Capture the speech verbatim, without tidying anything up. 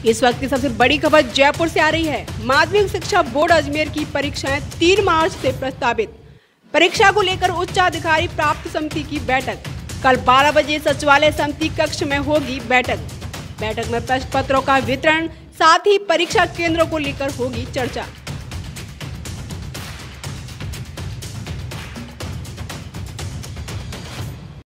इस वक्त की सबसे बड़ी खबर जयपुर से आ रही है। माध्यमिक शिक्षा बोर्ड अजमेर की परीक्षाएं तीन मार्च से प्रस्तावित। परीक्षा को लेकर उच्चाधिकारी प्राप्त समिति की बैठक कल बारह बजे सचिवालय समिति कक्ष में होगी बैठक। बैठक में प्रश्न पत्रों का वितरण साथ ही परीक्षा केंद्रों को लेकर होगी चर्चा।